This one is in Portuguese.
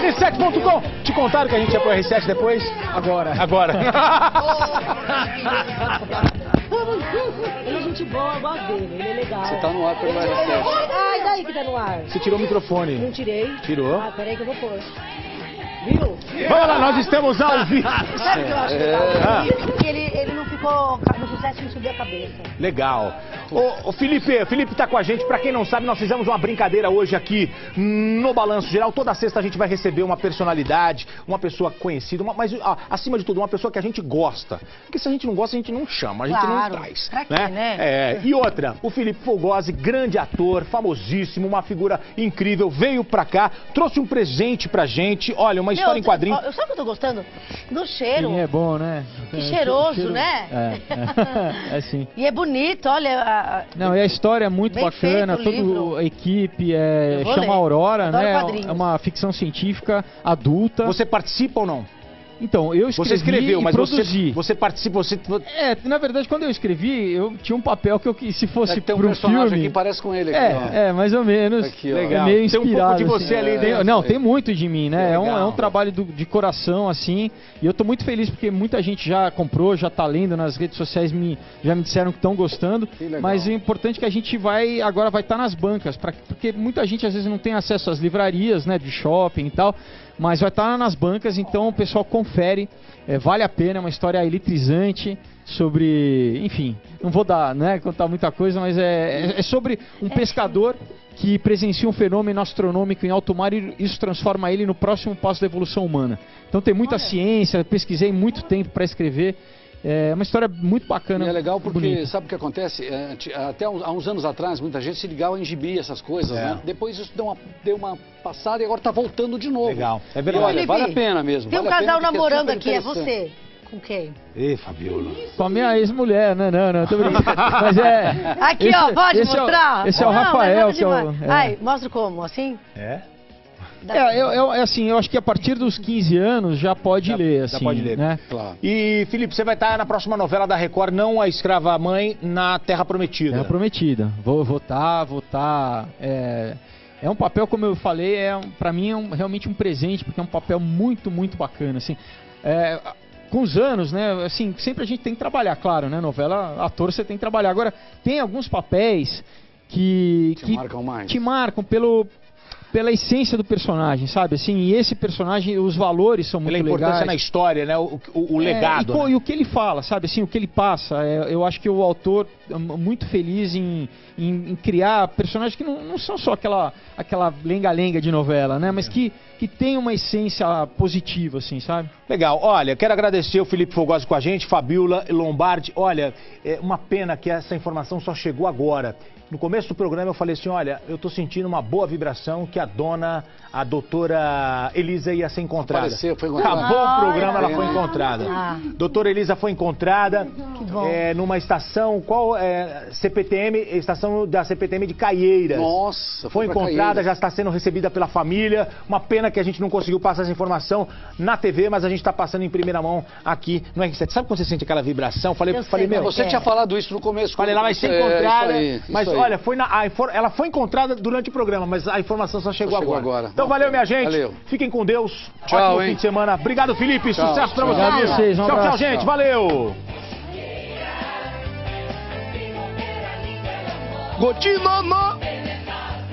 R7.com. Te contaram que a gente ia pro R7 depois? Agora. Ele é gente boa, eu gosto dele, ele é legal. Você tá no ar pelo R7. Ah, e daí que tá no ar? Você tirou o microfone. Não tirei. Tirou? Ah, peraí que eu vou pôr. Viu? Vamos lá, nós estamos ao vivo. Sabe o que eu acho legal? Que ele não ficou, no sucesso não subiu a cabeça. Legal. Ô Felipe tá com a gente. Pra quem não sabe, nós fizemos uma brincadeira hoje aqui no Balanço Geral. Toda sexta a gente vai receber uma personalidade, uma pessoa conhecida, mas acima de tudo, uma pessoa que a gente gosta. Porque se a gente não gosta, a gente não chama, a gente não traz. Pra quê, né? E outra, o Felipe Fogosi, grande ator, famosíssimo, uma figura incrível, veio pra cá, trouxe um presente pra gente. Olha, uma história em quadrinho. Sabe o que eu tô gostando? Do cheiro. Sim, é bom, né? Que cheiroso, né? É sim. E é bonito, olha. Não, e a história é muito Bem bacana, feito o livro. toda a equipe vou chama ler. Aurora, Adoro né? quadrinhos. É uma ficção científica adulta. Você participa ou não? Então, eu escrevi Você escreveu, e mas produzi. você participa, você... Na verdade, quando eu escrevi, eu tinha um papel que eu se fosse Tem um pro personagem filme... aqui, parece com ele aqui, ó. mais ou menos. Aqui, ó. Legal. É meio Tem um inspirado. pouco de você assim. ali dentro. Não, tem muito de mim, né? É Legal. um trabalho de coração, assim. E eu tô muito feliz porque muita gente já comprou, já tá lendo nas redes sociais, já me disseram que estão gostando. Mas o importante é que a gente agora vai estar nas bancas, porque muita gente às vezes não tem acesso às livrarias, né? De shopping e tal. Mas vai estar nas bancas, então o pessoal confere. Vale a pena, é uma história eletrizante sobre, enfim, não vou contar muita coisa, mas é sobre um pescador que presencia um fenômeno astronômico em alto mar e isso transforma ele no próximo passo da evolução humana. Então tem muita ciência, pesquisei muito tempo para escrever. É uma história muito bacana. E é legal porque, bonita. sabe o que acontece? Até há uns anos atrás, muita gente se ligava em gibi, essas coisas, né? Depois isso deu uma passada e agora tá voltando de novo. Legal, é E verdade. olha, vale a pena mesmo. Tem um vale a pena casal porque namorando super aqui, é interessante. você. Com quem? Ê, Fabiola. Com a minha ex-mulher, não, tô brincando. Mas Aqui, ó, pode mostrar? Esse é o Não, Rafael, mas que é o... demais. Ai, mostra como, assim? Assim, eu acho que a partir dos 15 anos já pode ler, assim. Já pode ler. Né? Claro. E, Felipe, você vai estar na próxima novela da Record, Não a Escrava Mãe, na Terra Prometida. Terra Prometida. Vou estar. É um papel, como eu falei, pra mim realmente um presente, porque é um papel muito, muito bacana, assim. Com os anos, né, assim, sempre a gente tem que trabalhar, claro, né, novela, ator você tem que trabalhar. Agora, tem alguns papéis que marcam mais. te marcam pela essência do personagem, sabe? Assim, e esse personagem, os valores são muito Pela importância legais. na história, né? O legado. E o que ele fala, sabe? Assim, o que ele passa. Eu acho que o autor é muito feliz em criar personagens que não são só aquela lenga-lenga de novela, né? Mas que tem uma essência positiva, assim, sabe? Legal. Olha, quero agradecer o Felipe Fogosi com a gente, Fabiola Lombardi. Olha, é uma pena que essa informação só chegou agora. No começo do programa eu falei assim, olha, eu tô sentindo uma boa vibração que a doutora Elisa ia ser encontrada. Apareceu, foi encontrada. Acabou o programa, ela foi encontrada. Doutora Elisa foi encontrada numa estação, CPTM, estação da CPTM de Caieiras. Nossa, foi encontrada, já está sendo recebida pela família. Uma pena que a gente não conseguiu passar essa informação na TV, mas a gente está passando em primeira mão aqui no R7. Sabe quando você sente aquela vibração? Falei, meu, você tinha falado isso no começo. Falei, ela vai ser encontrada, mas olha, ela foi encontrada durante o programa, mas a informação só chegou agora. Então valeu, minha gente. Valeu. Fiquem com Deus. Tchau, Ótimo fim de semana. Obrigado, Felipe. Tchau, Sucesso pra tchau. vocês. Um Tchau, abraço. gente. Valeu. Gotinona!